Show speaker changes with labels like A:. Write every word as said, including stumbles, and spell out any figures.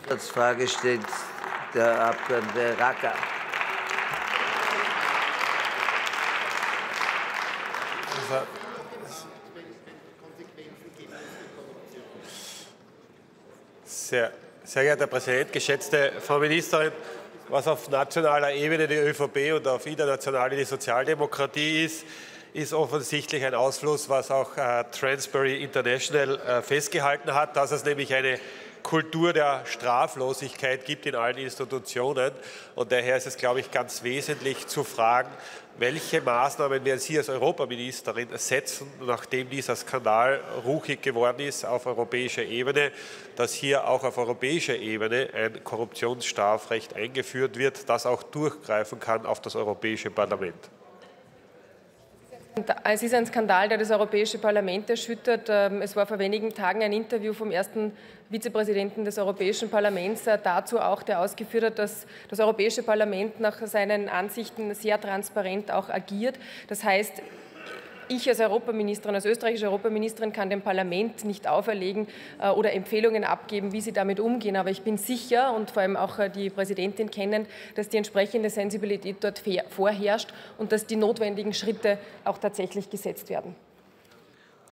A: Zusatzfrage stellt der Abgeordnete Racker.
B: Sehr, sehr geehrter Herr Präsident, geschätzte Frau Ministerin! Was auf nationaler Ebene die ÖVP und auf internationaler die Sozialdemokratie ist, ist offensichtlich ein Ausfluss, was auch äh, Transparency International äh, festgehalten hat, dass es nämlich eine Kultur der Straflosigkeit gibt in allen Institutionen. Und daher ist es, glaube ich, ganz wesentlich zu fragen, welche Maßnahmen werden Sie als Europaministerin setzen, nachdem dieser Skandal ruchig geworden ist auf europäischer Ebene, dass hier auch auf europäischer Ebene ein Korruptionsstrafrecht eingeführt wird, das auch durchgreifen kann auf das Europäische Parlament?
C: Es ist ein Skandal, der das Europäische Parlament erschüttert. Es war vor wenigen Tagen ein Interview vom ersten Vizepräsidenten des Europäischen Parlaments dazu auch, der ausgeführt hat, dass das Europäische Parlament nach seinen Ansichten sehr transparent auch agiert. Das heißt, ich als Europaministerin, als österreichische Europaministerin kann dem Parlament nicht auferlegen äh, oder Empfehlungen abgeben, wie sie damit umgehen. Aber ich bin sicher und vor allem auch äh, die Präsidentin kennend, dass die entsprechende Sensibilität dort vorherrscht und dass die notwendigen Schritte auch tatsächlich gesetzt werden.